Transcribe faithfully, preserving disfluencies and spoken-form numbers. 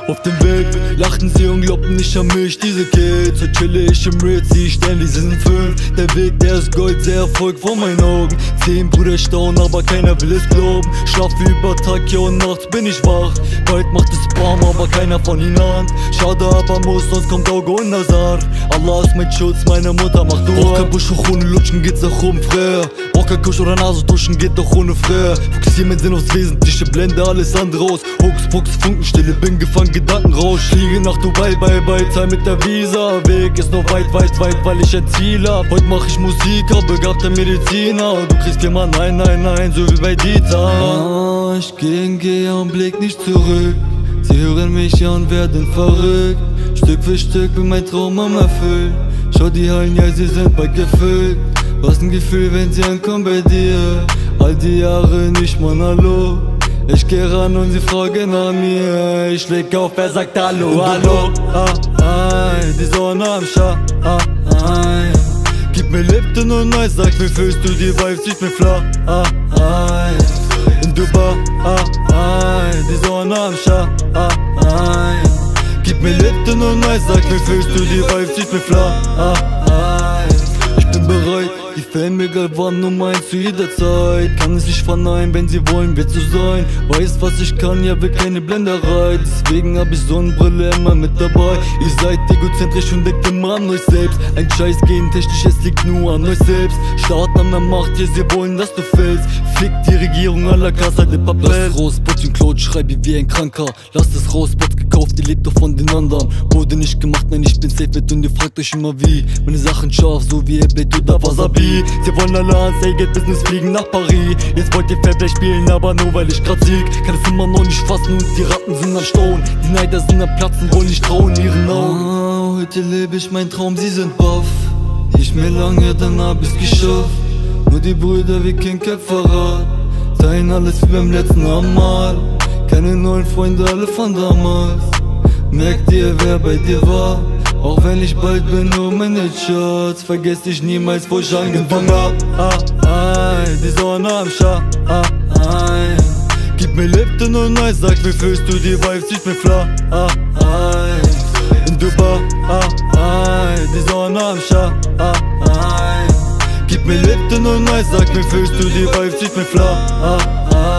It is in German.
Auf dem Weg lachten sie und glaubten nicht an mich. Diese Kids, so chill ich im Ritz, sie ständig sind fünf. Der Weg, der ist Gold, der Erfolg vor meinen Augen. Zehn Brüder staunen, aber keiner will es glauben. Schlaf über Tag, ja und nachts bin ich wach. Bald macht es Bam, aber keiner von ihnen ahnt. Schade, aber muss, sonst kommt Auge und Nazar. Allah ist mein Schutz, meine Mutter macht Dua. Auch kein Busch hoch ohne Lutschen, geht's auch um Frère. Auch kein Kusch oder Nase duschen, geht doch ohne Frère. Fokussier mein Sinn aufs Wesentliche, blende alles andere aus. Hoax, Fuchs, Funkenstille, bin gefangen, Gedanken raus. Fliege nach Dubai, bye bye, Zeit mit der Visa. Weg ist noch weit, weit, weit, weil ich ein Ziel hab. Heute mach ich Musik, hab begabter Mediziner. Du kriegst immer nein, nein, nein, so wie bei Dieter. Ah, ich geh, geh und blick nicht zurück. Sie hören mich an, werden verrückt. Stück für Stück wird mein Traum am erfüllt. Schau die Hallen, ja, sie sind bald gefüllt. Was ein Gefühl, wenn sie ankommen bei dir. All die Jahre nicht mal Hallo. Ich geh ran und sie fragen nach mir. Ich leg auf, wer sagt Hallo, Hallo. Ah, ein, die Sonne am Schein. Gib mir Lipton und Eis, sag mir, fühlst du die Vibes, ich bin flach. Ah, ein, in Dubai, ah, ein, die Sonne am Schein. Gib mir Lipton und Eis, sag mir, fühlst du die Vibes, ich bin flach. Ah, ein, ich bin bereit. Die fällen mir egal wann um eins zu jeder Zeit. Kann es nicht verneinen, wenn sie wollen, wird so sein. Weiß was ich kann, ja will keine Blenderei. Deswegen hab ich Sonnenbrille immer mit dabei. Ihr seid egozentrisch und denkt immer an euch selbst. Ein Scheiß gentechnisch, es liegt nur an euch selbst. Staaten an der Macht, ja sie wollen, dass du fällst. Fickt die Regierung à la Casa de Papel. Lass raus, Bots und Claude, schreibe wie ein Kranker. Lass es raus, Bots gekauft, ihr lebt doch von den anderen. Wurde nicht gemacht, nein ich bin safe mit und ihr fragt euch immer wie. Meine Sachen scharf, so wie Eblet oder Wasabi. Sie wollen alle ans Geld-Business fliegen nach Paris. Jetzt wollt ihr Fairplay spielen, aber nur weil ich grad sieg. Kann es immer noch nicht fassen und die Ratten sind am Staunen. Die Neider sind am Platzen, wollen nicht trauen ihren Augen. Ah, heute lebe ich mein Traum, sie sind baff. Nicht mehr lange, dann hab ich's geschafft. Nur die Brüder wie King Verrat. Teilen alles wie beim letzten Mal. Keine neuen Freunde, alle von damals. Merkt ihr, wer bei dir war? Auch wenn ich bald bin, nur meine Charts. Vergess dich niemals, wo ich angefangen hab. Ah, ein, die Sonne am Schein. Gib mir Lipton und Eis, sag mir, fühlst du die Vibes, ich bin flach. Ah, ein, in Dubai, ah, ein, die Sonne am Schein. Gib mir Lipton und Eis, sag mir, fühlst du die Vibes, ich bin flach. Ah, ein.